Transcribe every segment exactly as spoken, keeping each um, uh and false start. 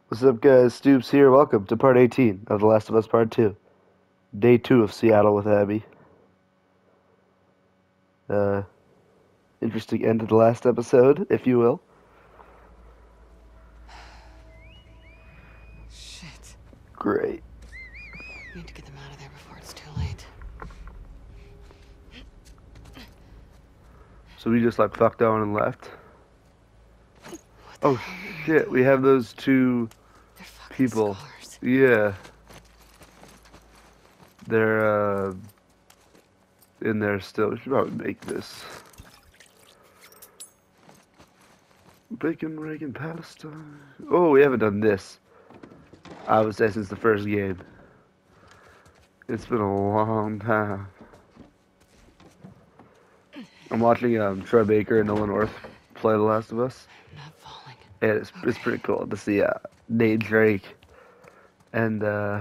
What's up, guys? Stoops here. Welcome to part eighteen of The Last of Us Part two. Day two of Seattle with Abby. Uh, interesting end to the last episode, if you will. Shit. Great. We need to get them out of there before it's too late. So we just like fucked on and left. What the Oh hell are they shit, we doing? have those two They're fucking people. scars. Yeah. They're uh, in there still. We should probably make this. Bacon, Reagan, Palestine. Oh, we haven't done this. I would say since the first game. It's been a long time. I'm watching um, Troy Baker and Nolan North play The Last of Us, I'm not falling. and it's Okay. it's pretty cool to see uh, Nate Drake and uh,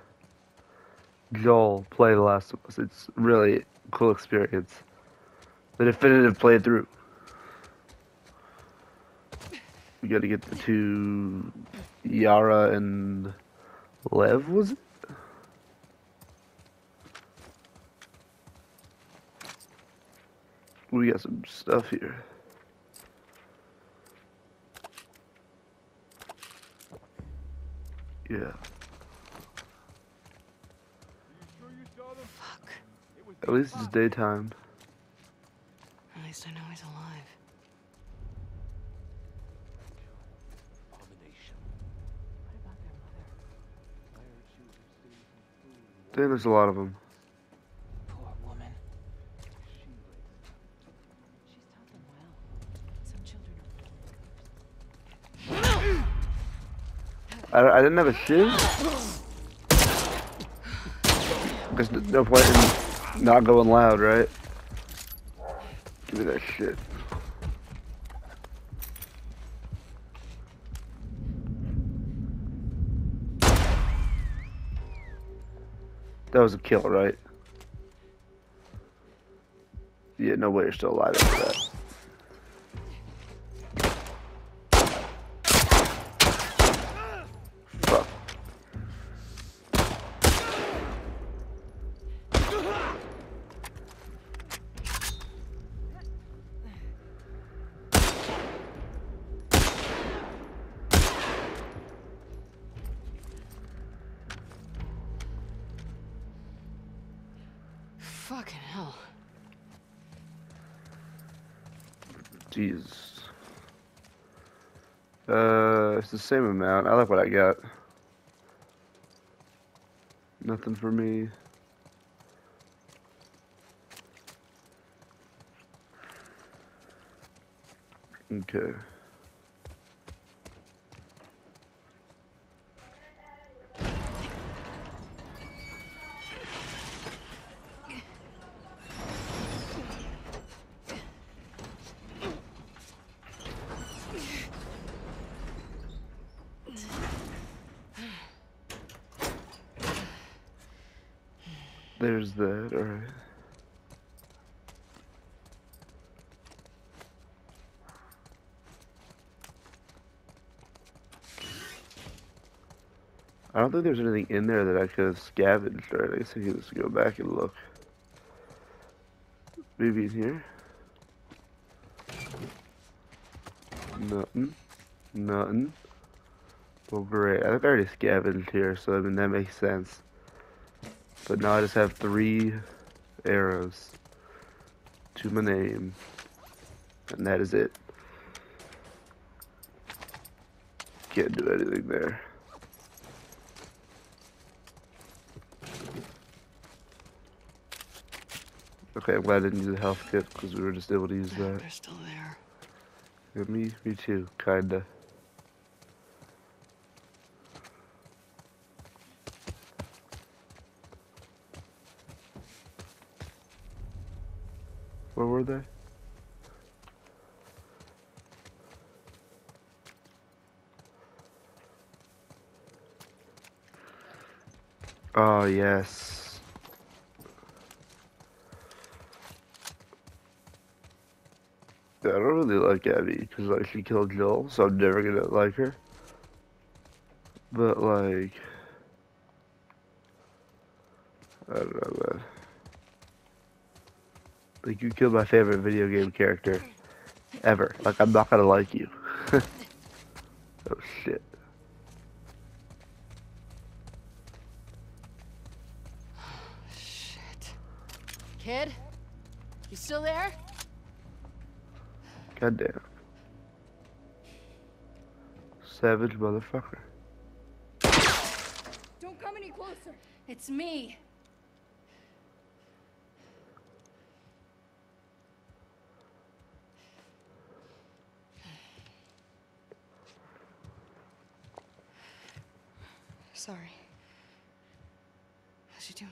Joel play The Last of Us. It's really a cool experience. The definitive playthrough. We got to get the two Yara and Lev, was it? We got some stuff here. Yeah. Fuck. At least it's daytime. At least I know he's alive. Damn, there's a lot of them. Poor woman. I, I didn't have a shiv. There's no point in not going loud, right? Give me that shit. That was a kill, right? Yeah, no way you're still alive after that. Fuck. Fucking hell. Jesus. Uh, it's the same amount. I like what I got. Nothing for me. Okay. There's that, alright. I don't think there's anything in there that I could have scavenged, right? I guess I could just go back and look. Maybe in here? Nothing. Nothing. Well, great. I think I already scavenged here, so I mean, that makes sense. But now I just have three arrows to my name. And that is it. Can't do anything there. Okay, I'm glad I didn't use a health kit because we were just able to use that. They're still there. Yeah, me, me too, kinda. Where were they? Oh, yes. Yeah, I don't really like Abby because like she killed Joel, so I'm never gonna like her. But like, I don't know, man. Like, you killed my favorite video game character ever. Like, I'm not gonna like you. Oh shit. Shit. Kid? You still there? Goddamn. Savage motherfucker. Don't come any closer. It's me. Sorry. How's she doing?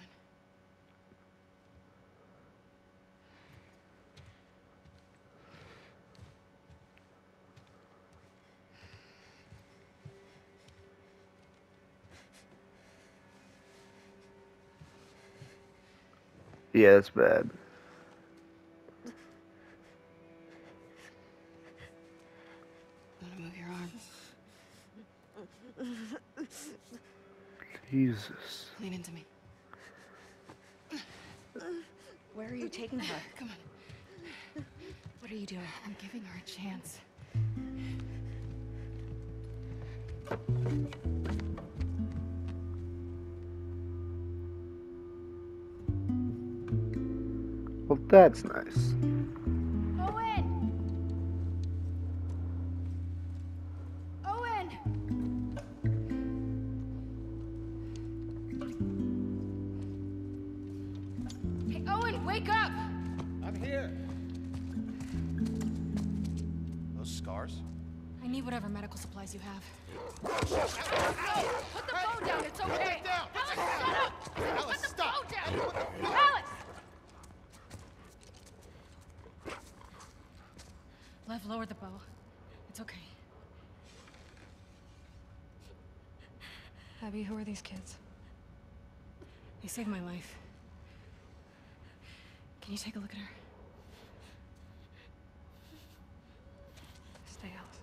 Yeah, it's bad. Want to move your arm? Jesus. Lean into me. Where are you taking her? Come on. What are you doing? I'm giving her a chance. Well, that's nice. Owen! Owen! Hey, Owen, wake up! I'm here. Those scars? I need whatever medical supplies you have. Put the phone down, it's okay! Put it down! Alice, shut up! Alice, Put the stop! phone down! What the fuck? Alice! Lev, lower the bow. It's okay. Abby, who are these kids? They saved my life. Can you take a look at her? Stay, Alice.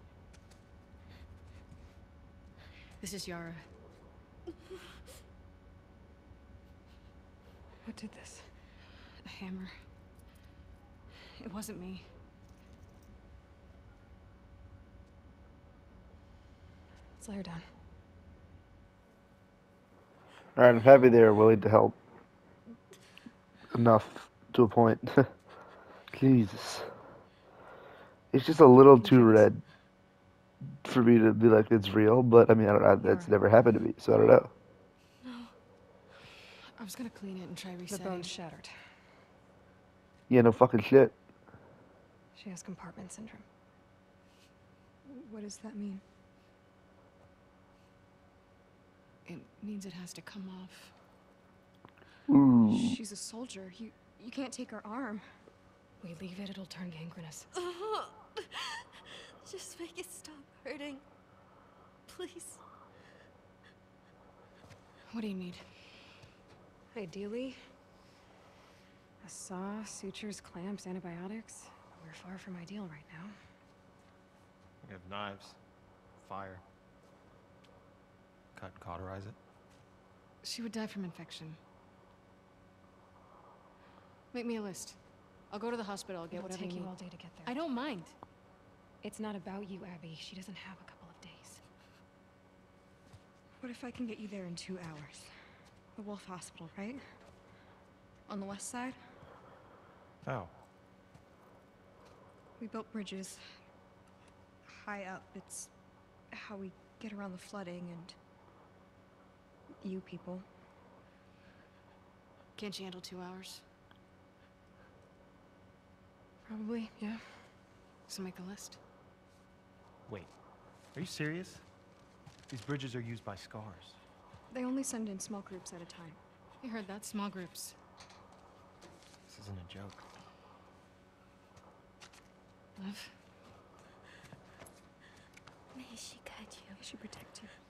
This is Yara. What did this? A hammer. It wasn't me. Let's lay her down. Alright, I'm happy they were willing to help. Enough to a point. Jesus. It's just a little too red for me to be like it's real, but I mean, I don't know, that's never happened to me, so I don't know. I was gonna clean it and try The resetting. bone's shattered. Yeah, no fucking shit. She has compartment syndrome. What does that mean? It means it has to come off. Ooh. She's a soldier. You you can't take her arm. We leave it, it'll turn gangrenous. Just make it stop hurting. Please. What do you need? Ideally, a saw, sutures, clamps, antibiotics. We're far from ideal right now. We have knives, fire. Cut and cauterize it. She would die from infection. Make me a list. I'll go to the hospital, I'll get It'll whatever take you you need. all day to get there. I don't mind. It's not about you, Abby. She doesn't have a couple of days. What if I can get you there in two hours? The Wolf Hospital, right? On the west side? How? We built bridges. High up. It's how we get around the flooding and... you people. Can't you handle two hours? Probably, yeah. So make a list. Wait, are you serious? These bridges are used by scars. They only send in small groups at a time. You heard that? Small groups. This isn't a joke. Lev? May she guide you. May she protect you.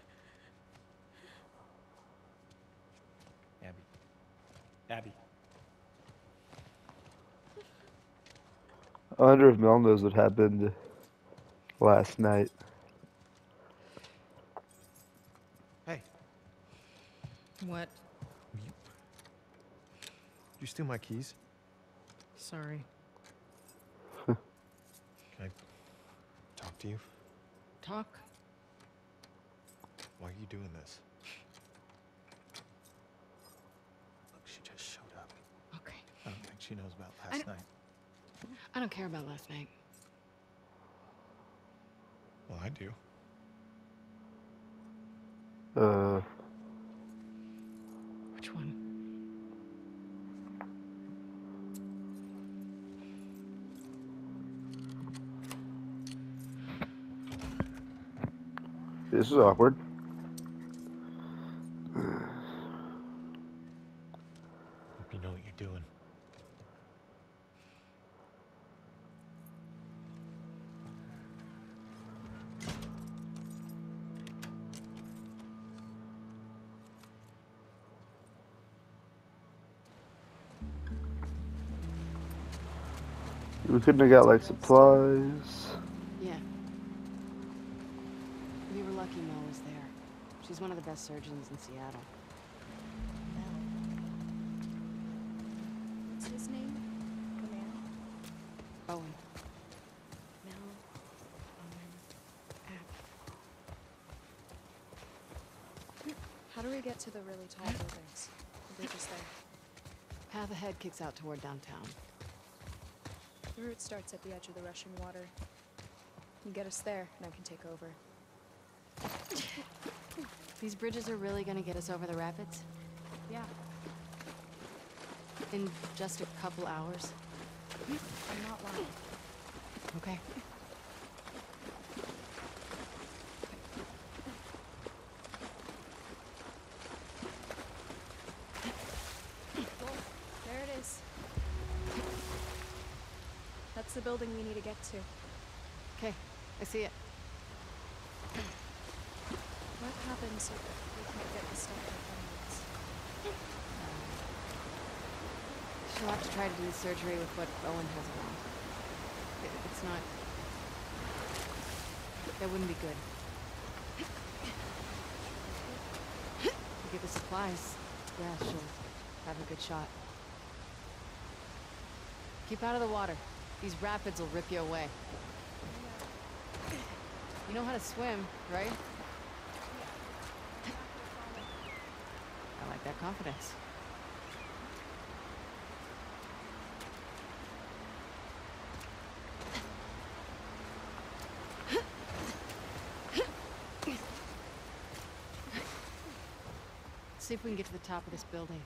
Abby. Abby. I wonder if Mel knows what happened last night. What? You, you steal my keys? Sorry. Can I talk to you? Talk? Why are you doing this? Look, she just showed up. Okay. I don't think she knows about I last don't- night. I don't care about last night. Well, I do. Uh, Which one? this is awkward. Hope you know what you're doing. We couldn't have got like supplies. Yeah. We were lucky Mel was there. She's one of the best surgeons in Seattle. Mel. What's his name? The man? Owen. Mel. Owen. F. How do we get to the really tall buildings? The bridge is there. Path ahead kicks out toward downtown. The route starts at the edge of the rushing water. You get us there, and I can take over. These bridges are really gonna get us over the rapids? Yeah, In just a couple hours? I'm not lying. Okay. Well, there it is. That's the building we need to get to. Okay, I see it. What happens if we can't get the stuff in finance? She'll have to try to do the surgery with what Owen has around. It, it's not... That wouldn't be good. If we get the supplies, yeah, she'll have a good shot. Keep out of the water. These rapids will rip you away. You know how to swim, right? I like that confidence. See if we can get to the top of this building.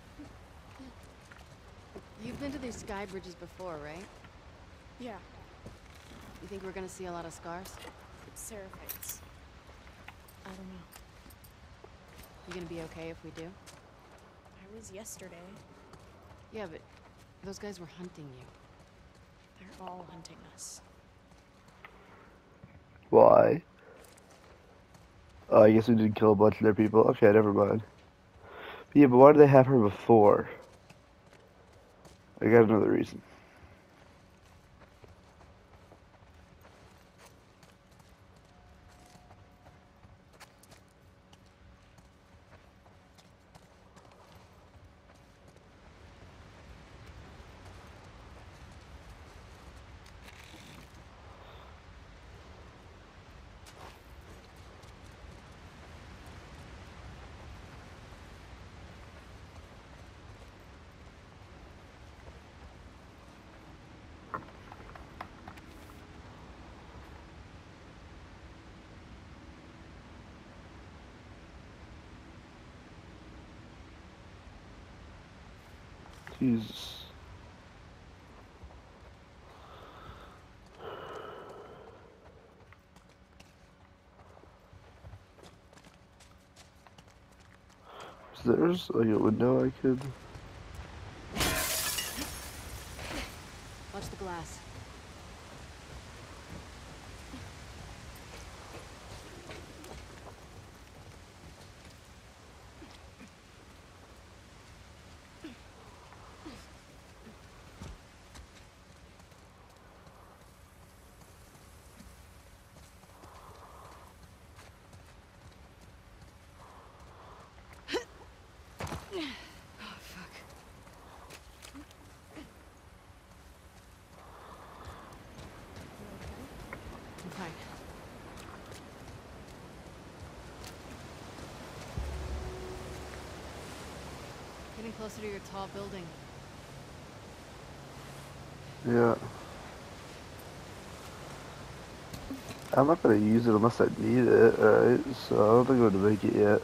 You've been to these sky bridges before, right? Yeah, You think we're gonna see a lot of scars? Seraphites. I don't know. You gonna be okay if we do? I was yesterday. Yeah, but those guys were hunting you. They're all hunting us. Why? Oh, I guess we did kill a bunch of their people. Okay, never mind. But yeah, but why did they have her before? I got another reason. Jesus. Is there's like a window I could... Watch the glass. fine. Getting closer to your tall building. Yeah. I'm not gonna use it unless I need it, alright? So I don't think I'm gonna make it yet.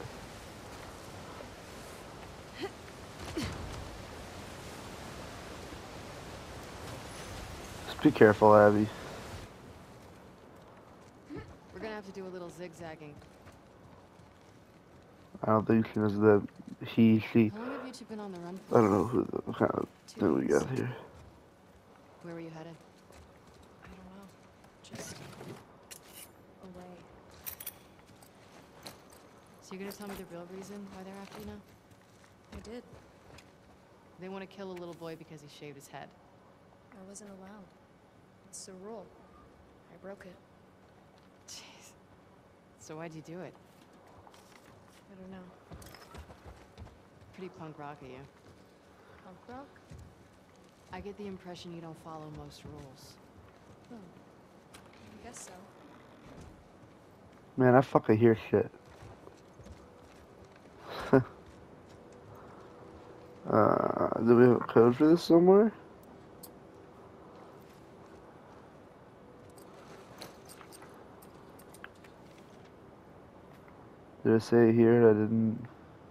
Just be careful, Abby. We're gonna have to do a little zigzagging. I don't think she knows that he, she, How long have you two been on the run I for? don't know who the what kind of Two thing we weeks. got here. Where were you headed? I don't know. Just away. So you're gonna tell me the real reason why they're after you now? I did. They want to kill a little boy because he shaved his head. I wasn't allowed. It's a rule. I broke it. Jeez. So why'd you do it? I don't know. Pretty punk rock of you. Punk rock? I get the impression you don't follow most rules. Hmm. I guess so. Man, I fucking hear shit. uh, do we have a code for this somewhere? Did I say it here? I didn't.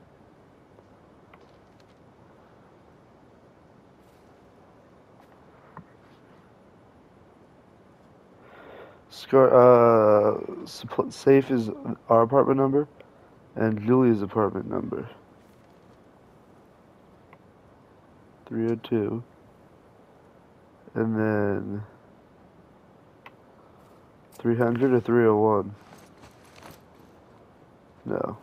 Scar, uh, supp- safe is our apartment number, and Julia's apartment number. three oh two. And then three hundred or three oh one? No.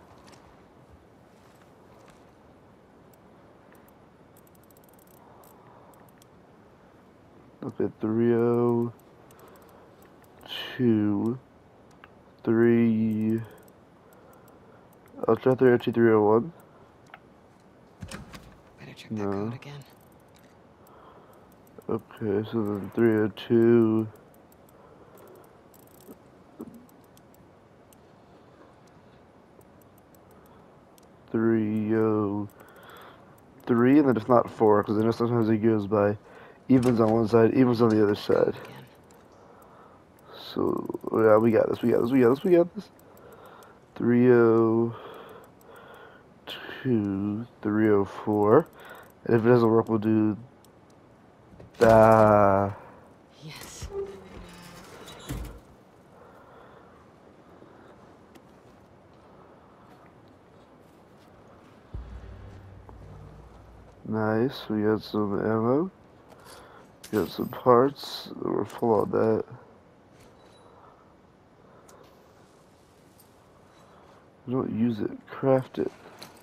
Okay, three oh two, three. I'll try three oh two, three oh one. Better check No. that code again. Okay, so then three oh two. three oh three, and then if not four, because I know sometimes it goes by evens on one side, evens on the other side. Again. So, yeah, we got this, we got this, we got this, we got this. three oh two, three oh four. And if it doesn't work, we'll do that. Yes. Nice, we got some ammo. We got some parts. We're full on that. We don't use it, craft it.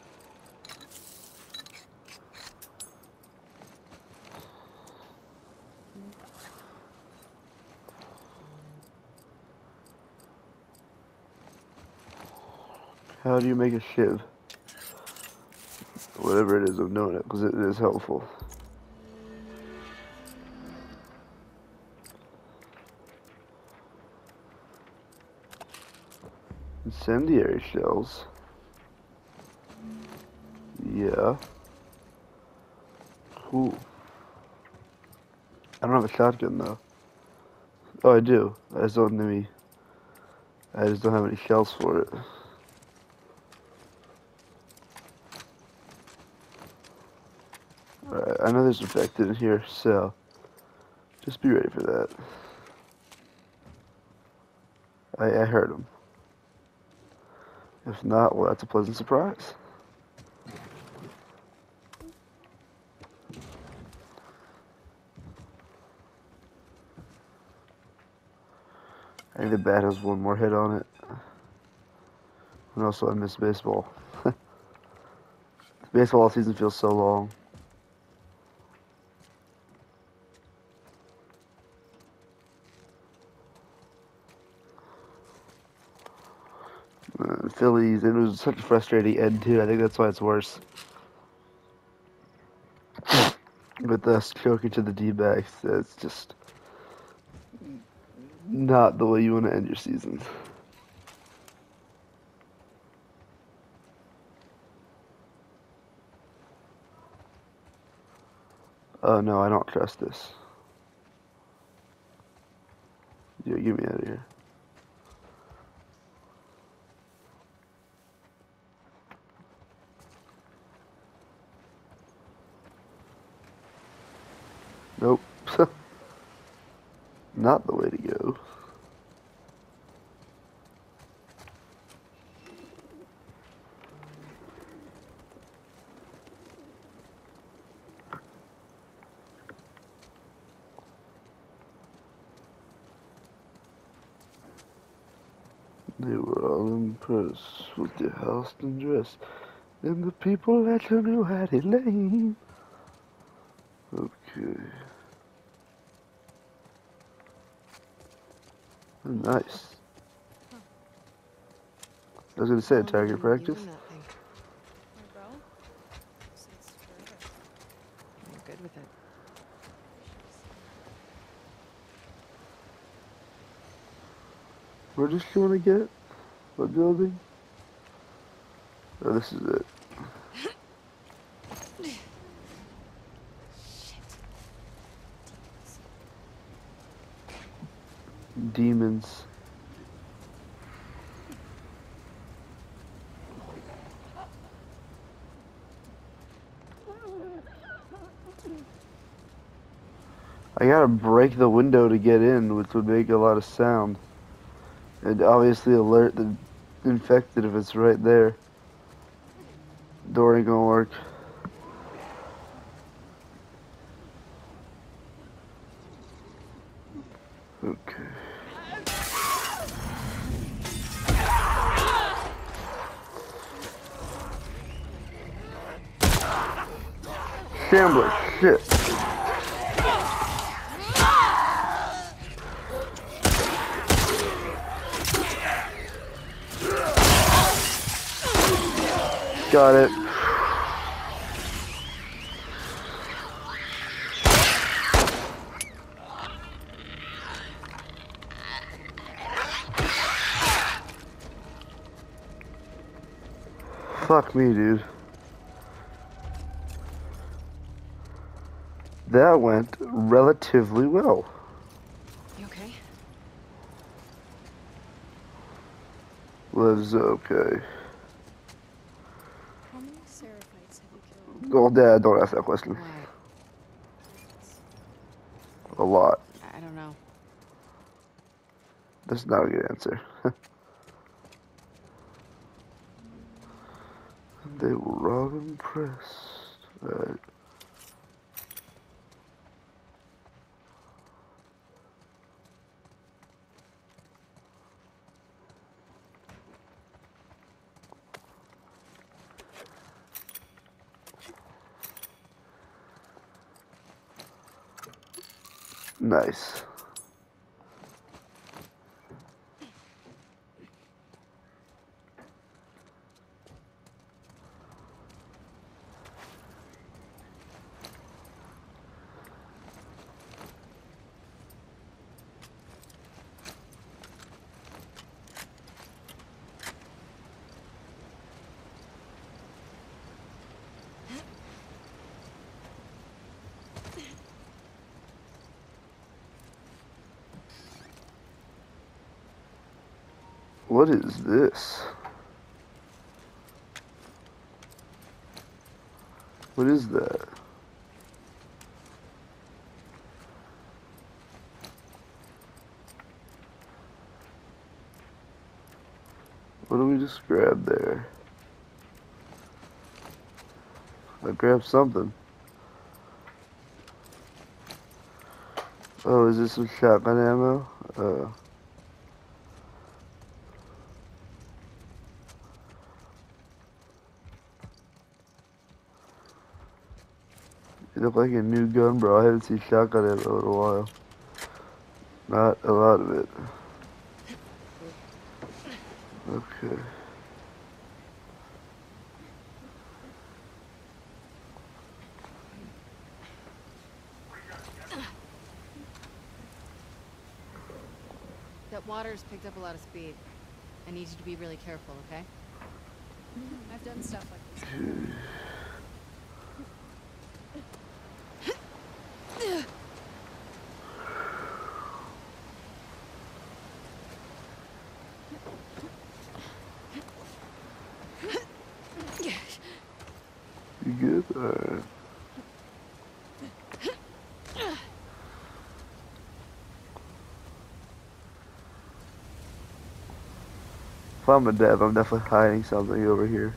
How do you make a shiv? Whatever it is, I'm doing it because it is helpful. Incendiary shells. Yeah. Cool. I don't have a shotgun though. Oh, I do. I just don't need. I just don't have any shells for it. Alright, I know there's infected in here, so just be ready for that. I, I heard him. If not, well, that's a pleasant surprise. I think the bat has one more hit on it. And also, I miss baseball. Baseball season feels so long. Uh, Phillies, it was such a frustrating end too. I think that's why it's worse. With us choking to the D-backs, it's just not the way you want to end your seasons. Oh no, I don't trust this. Yeah, get me out of here. Nope. Not the way to go. They were all impressed with the Halston dress and the people that you knew had it lame. Okay. Nice. I was gonna say target practice. My bow? It's terrific. I'm good with it. Where does she want to get? What building? Oh, this is it. Demons. I gotta break the window to get in, which would make a lot of sound. And obviously alert the infected if it's right there. Door ain't gonna work. Okay. Shambler, shit. Got it. Fuck me, dude. That went relatively well. You okay? Was okay. How many Seraphites have you killed? Oh, Dad, don't ask that question. What? A lot. I don't know. That's not a good answer. They were all impressed. Alright. Nice. What is this? What is that? What do we just grab there? I grabbed something. Oh, is this some shotgun ammo? Uh. You look like a new gun, bro. I haven't seen shotgun ammo in a while. Not a lot of it. Okay. water's picked up a lot of speed. I need you to be really careful, okay? I've done stuff like this. You good? Alright. If I'm a dev, I'm definitely hiding something over here.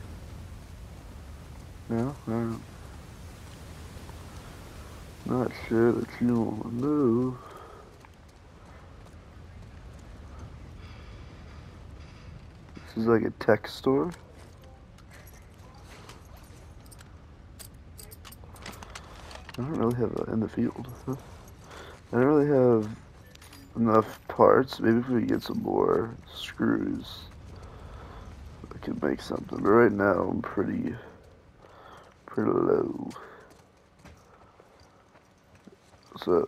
No? Alright. Not sure that you want to move. This is like a tech store. I don't really have a, in the field. Huh? I don't really have enough parts. Maybe if we get some more screws, I could make something. But right now, I'm pretty, pretty low. What's up?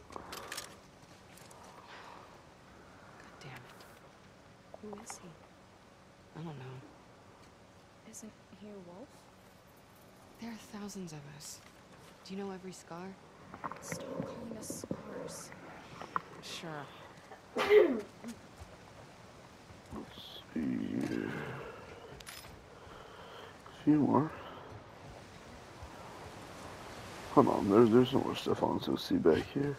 God damn it. Who is he? I don't know. Isn't he a wolf? There are thousands of us. Do you know every scar? Stop calling us scars. Sure. Let's see. A few more. Hold on, there's there's some more stuff on to see back here.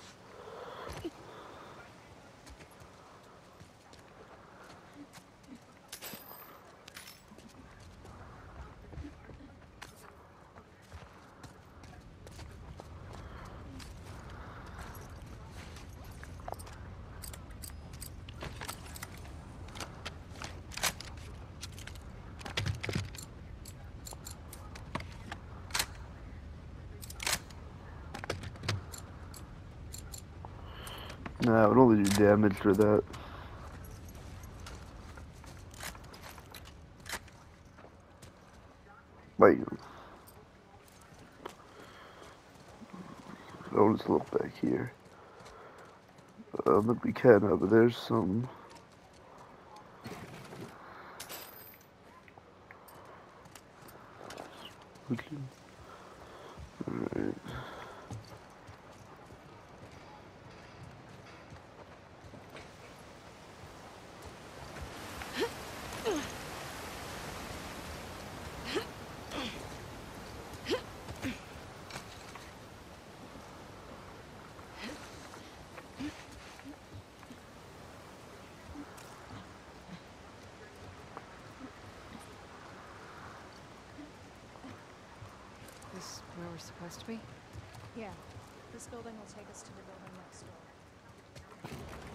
Nah, it would only do damage for that. Wait. I'll just look back here. Uh, look, we can, uh, but there's some. Alright. This where we're supposed to be? Yeah. This building will take us to the building next door.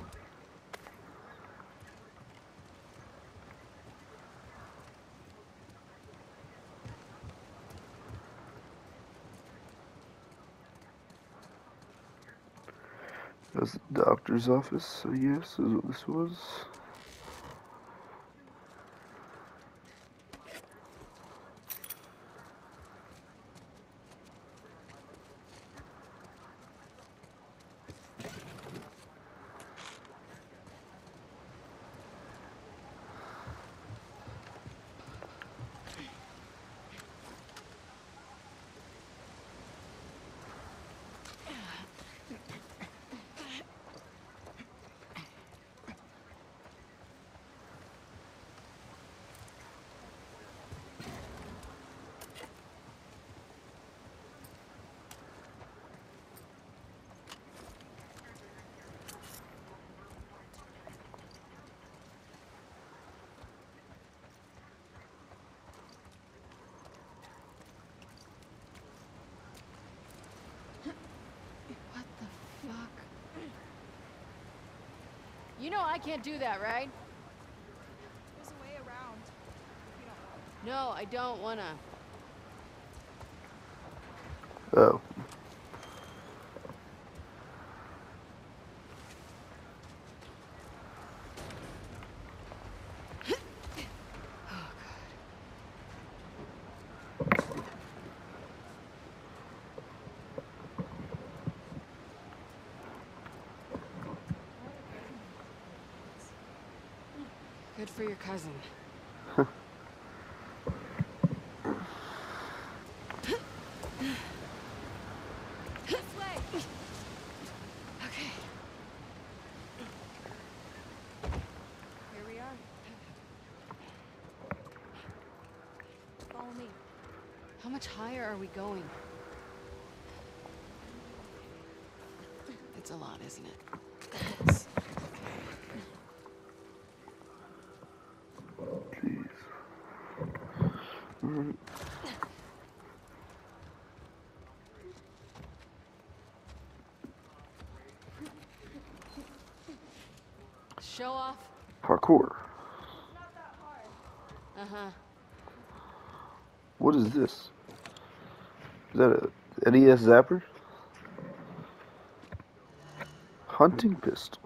That's the doctor's office, I guess, is what this was. What the fuck? You know I can't do that, right? There's a way around. If you don't No, want. I don't wanna. Oh. Good for your cousin. This way. Okay. Here we are. Follow me. How much higher are we going? It's a lot, isn't it? It's... Jeez. Alright. Show off. Parkour. Uh-huh. What is this? Is that a N E S zapper? Hunting pistol.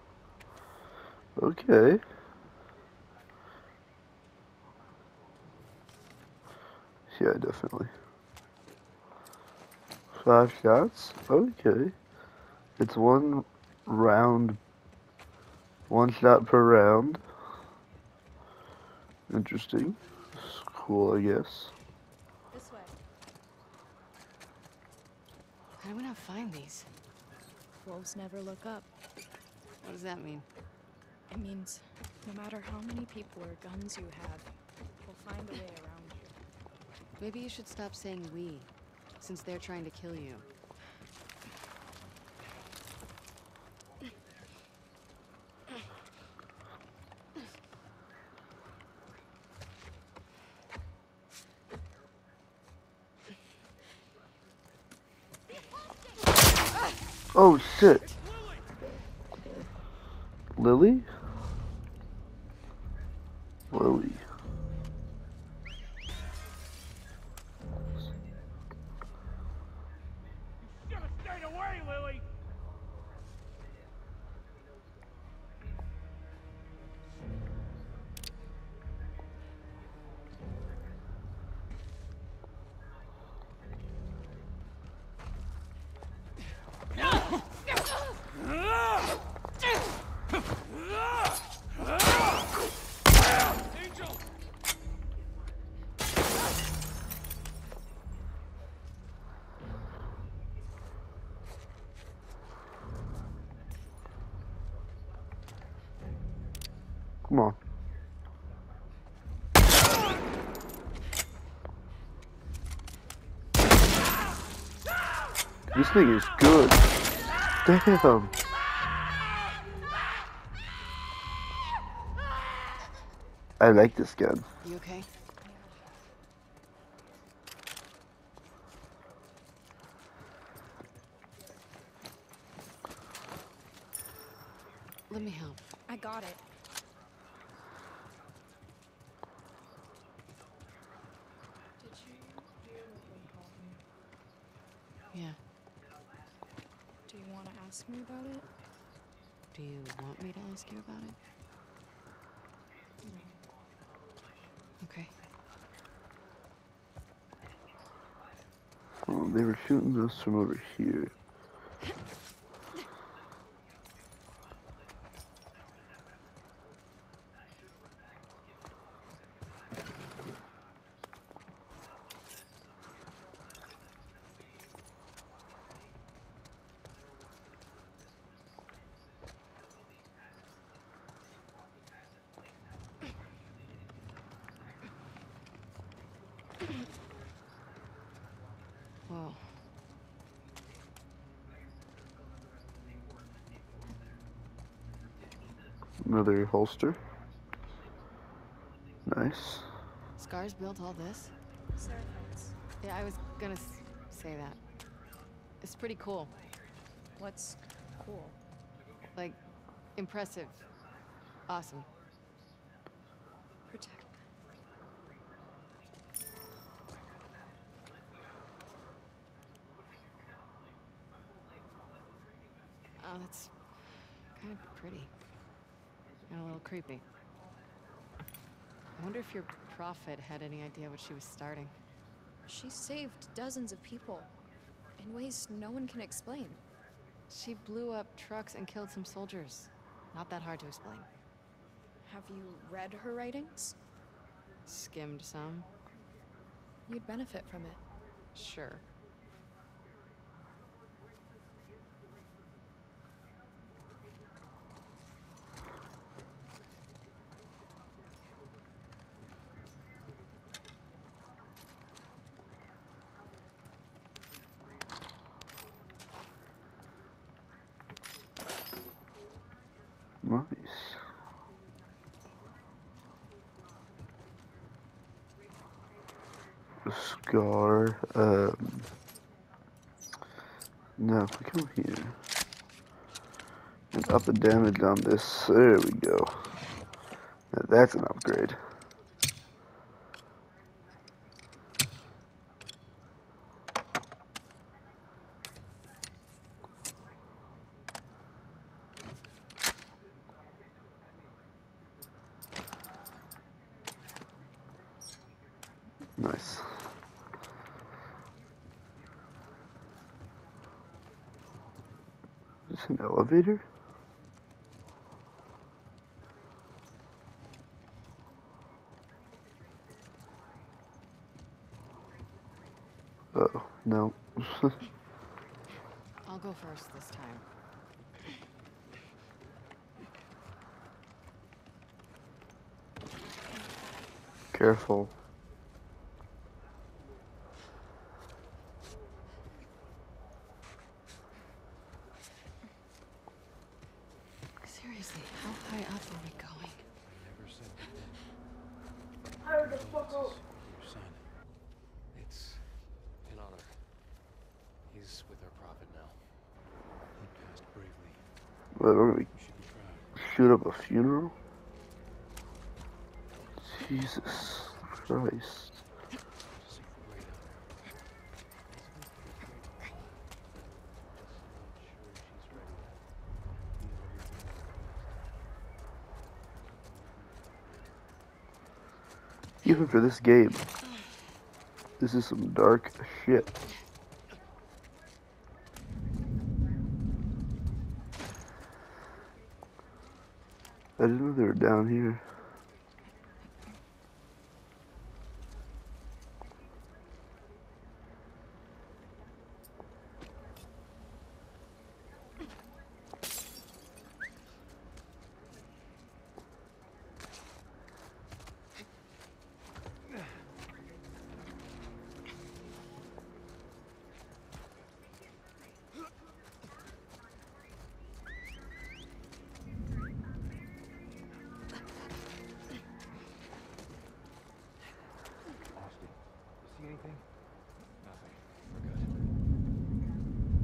Okay. Yeah, definitely. Five shots? Okay. It's one round. One shot per round. Interesting. It's cool, I guess. This way. How do we not find these? Wolves never look up. What does that mean? It means no matter how many people or guns you have, we'll find a way around you. Maybe you should stop saying we, since they're trying to kill you. Oh shit. Lily? Lily. Should have stayed away, Lily! Angel! Come on. This thing is good. Damn. I like this gun. You okay? Let me help. I got it. Did you hear what they called me? Yeah. Do you want to ask me about it? Do you want me to ask you about it? Okay. Oh, they were shooting us from over here. Whoa. Another holster. Nice. Scars built all this? Seraphites. Yeah, I was gonna s say that. It's pretty cool. What's cool? Like, impressive. Awesome. Protect. Oh, that's kind of pretty. And a little creepy. I wonder if your prophet had any idea what she was starting. She saved dozens of people in ways no one can explain. She blew up trucks and killed some soldiers. Not that hard to explain. Have you read her writings? Skimmed some? You'd benefit from it. Sure. Nice. A scar. Um. Now, if we come here and up the damage on this, there we go. Now that's an upgrade. Nice. Is this an elevator? Oh, no. I'll go first this time. Careful. Seriously, how high up are we going? Never said that. Hire the fuck up. Your son. It's an honor. He's with our prophet now. He passed bravely. Well, we're gonna You should be proud. shoot up a funeral? Jesus Christ. Just wait out there. Even for this game, this is some dark shit. I didn't know they were down here. See anything? Nothing. We're good.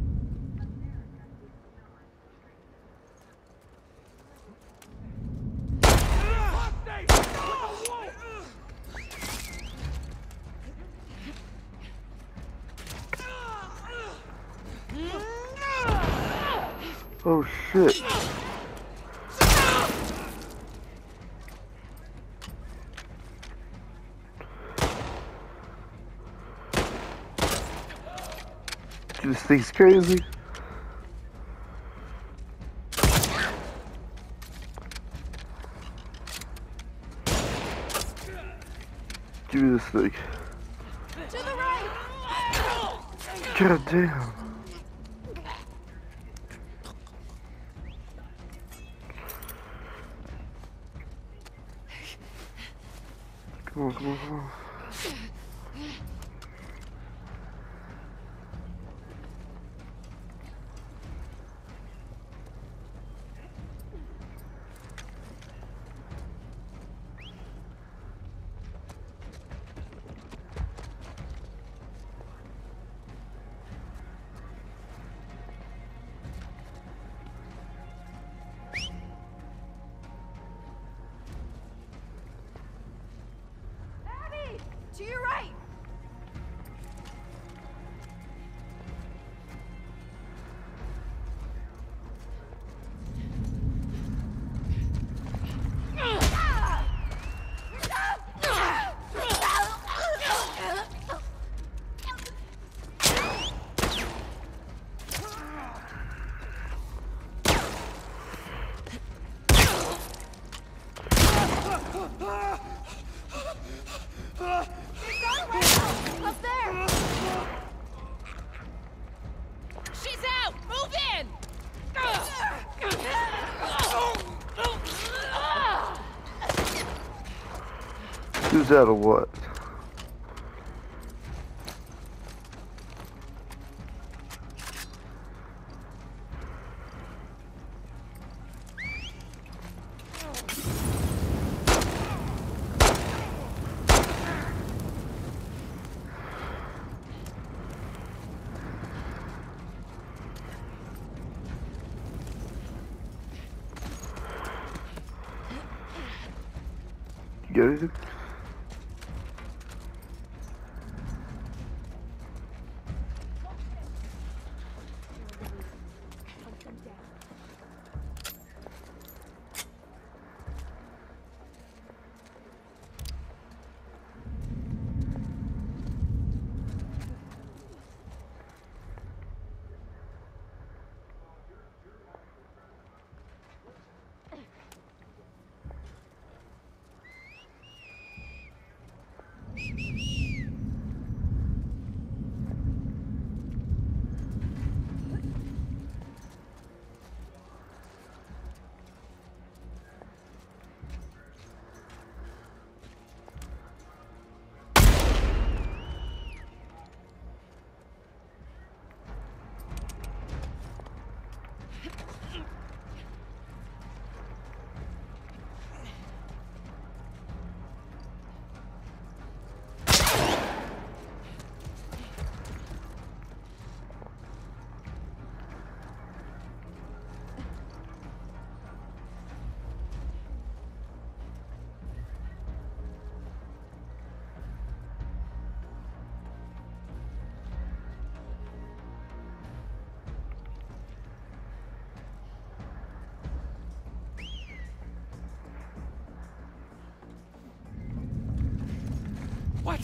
Oh shit. This thing's crazy. Give me this thing. To the right! God damn. Come on, come on, come on. Abby! To your right! Who's out of what? You got anything? What?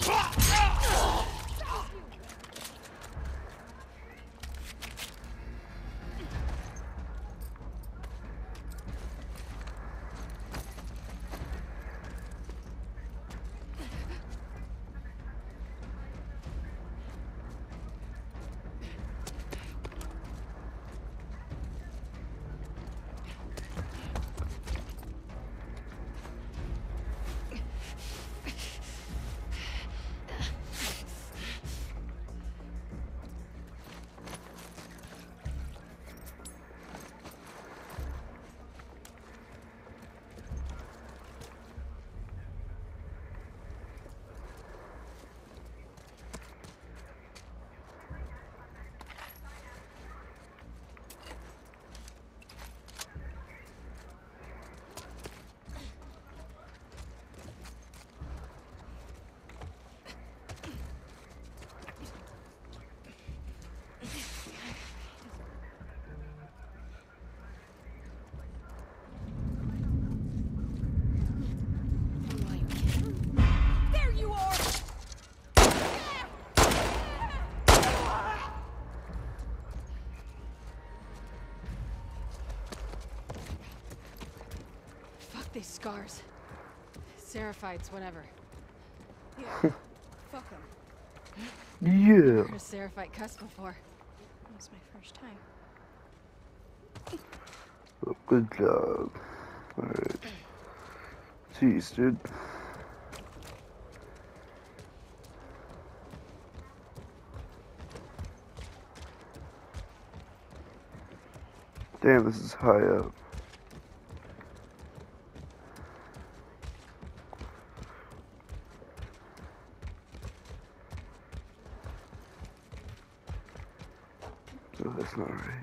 There you are! Fuck these scars. Seraphites, whatever. Yeah. Fuck 'em. Yeah. Heard a Seraphite cuss before. That was my first time. Oh, good job. Alright. Jeez, dude. Damn, this is high up. Oh, that's not right.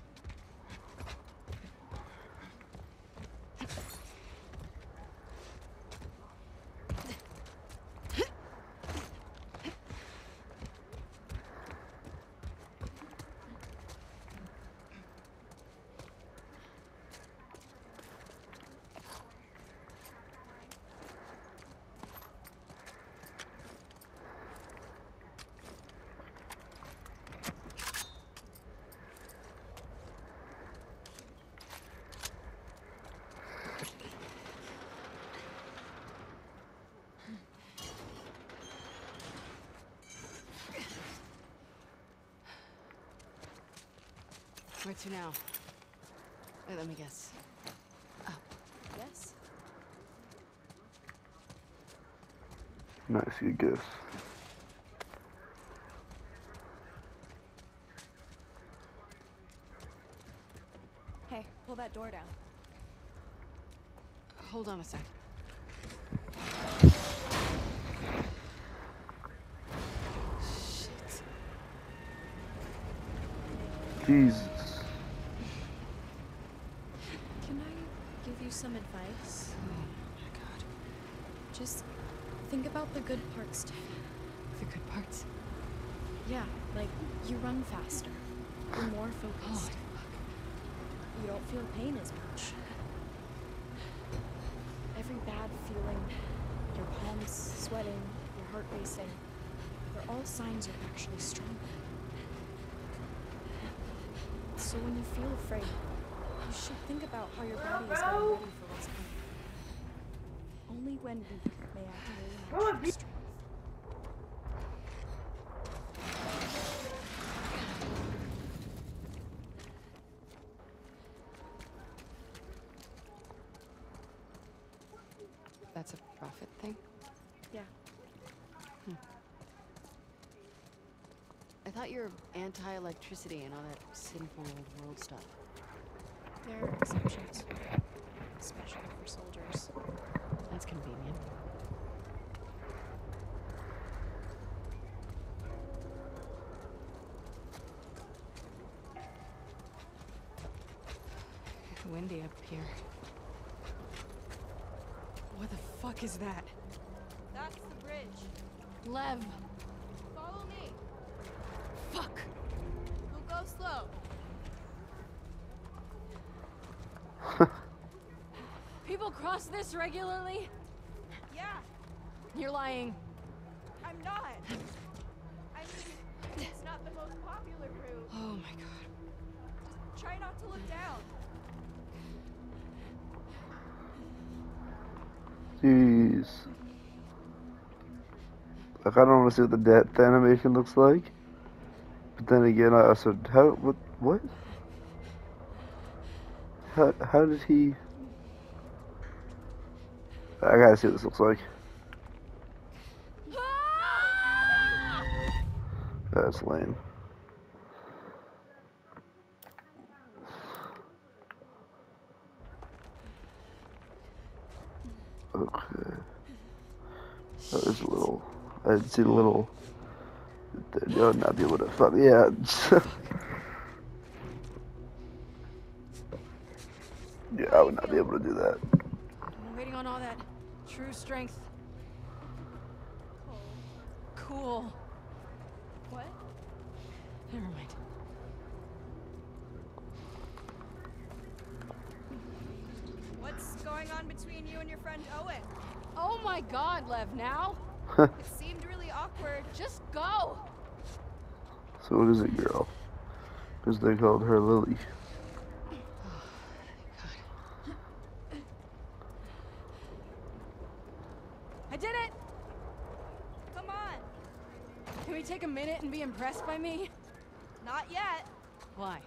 Where to now? Wait, let me guess. Up. Yes? Nice, good guess. Hey, pull that door down. Hold on a sec. Shit. Jesus. Can I give you some advice? Oh my god. Just think about the good parts, too. The good parts. Yeah, like you run faster. You're more focused. You don't feel pain as much. Every bad feeling, your palms sweating, your heart racing, they're all signs you're actually stronger. So when you feel afraid, you should think about how your body is getting ready for what's coming. Only when weak may actually know true strength. That's a profit thing? Yeah. I thought you were anti-electricity and all that sinful old world stuff. There are exceptions, especially for soldiers. That's convenient. Windy up here. What the fuck is that? That's the bridge. Lev! Follow me. Fuck! We'll go slow. People cross this regularly? Yeah, You're lying. I'm not. I mean, it's not the most popular route. Oh my god. Just try not to look down. Jeez. Like, I don't want to see what the death animation looks like. But then again, I also, how, what, what? How, how did he... I gotta see what this looks like. That's lame. Okay. That was a little... I didn't see the little... You would not be able to fuck me out. Yeah, I would not be able to do that. I'm waiting on all that true strength. Cool. What? Never mind. What's going on between you and your friend Owen? Oh my god, Lev, now? It seemed really awkward. Just go! So what is it, girl? Because they called her Lily. I did it! Come on. Can we take a minute and be impressed by me? Not yet. Why?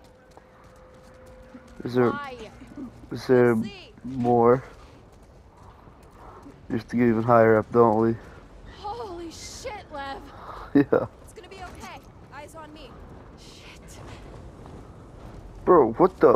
Is there, Why? is there We'll see. more? We have to get even higher up, don't we? Holy shit, Lev! Yeah. It's gonna be okay. Eyes on me. Shit. Bro, what the?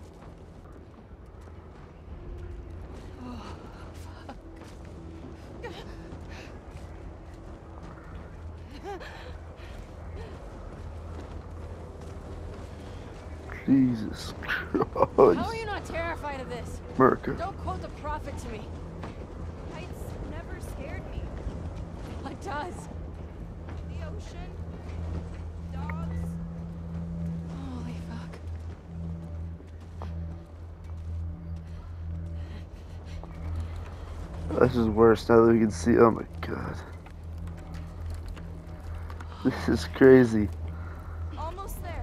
Jesus Christ. How are you not terrified of this? America. Don't quote the prophet to me. Heights never scared me. What does? The ocean, dogs. Holy fuck. This is worse now that we can see. Oh my god. This is crazy. Almost there.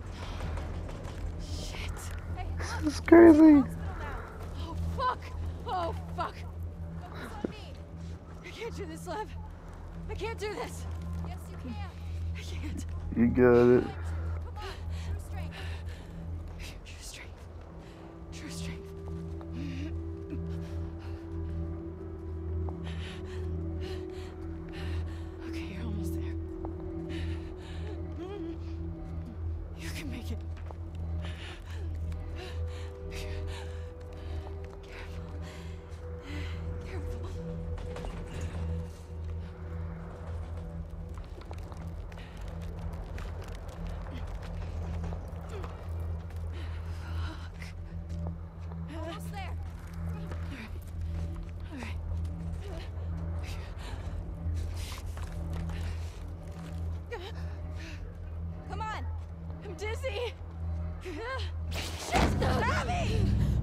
Shit. Hey, look. This is crazy. Hospital now. Oh fuck. Oh fuck. Focus on me. I can't do this, Lev. I can't do this. Yes, you can. I can't. You got it. Come on. True strength. True strength. True strength.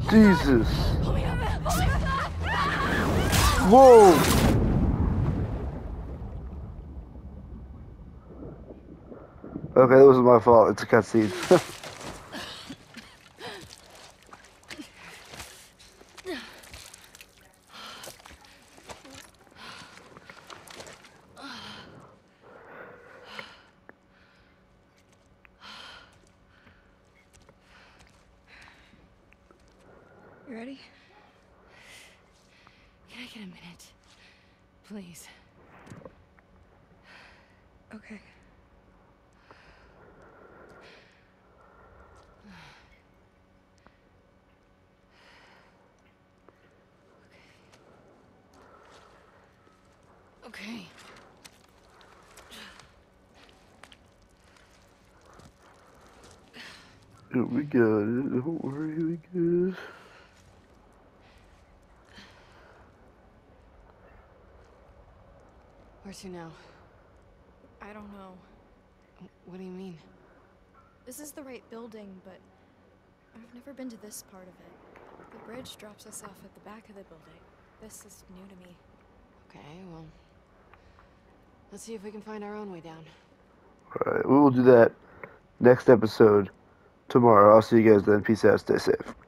Jesus. Pull me up! Pull me up! Whoa. Okay, that wasn't my fault. It's a cutscene. You ready? Can I get a minute? Please. Okay. Okay. We got it. Don't worry, we good. Where to now? I don't know. What do you mean? This is the right building, but I've never been to this part of it. The bridge drops us off at the back of the building. This is new to me. Okay, well... let's see if we can find our own way down. Alright, we will do that next episode tomorrow. I'll see you guys then. Peace out. Stay safe.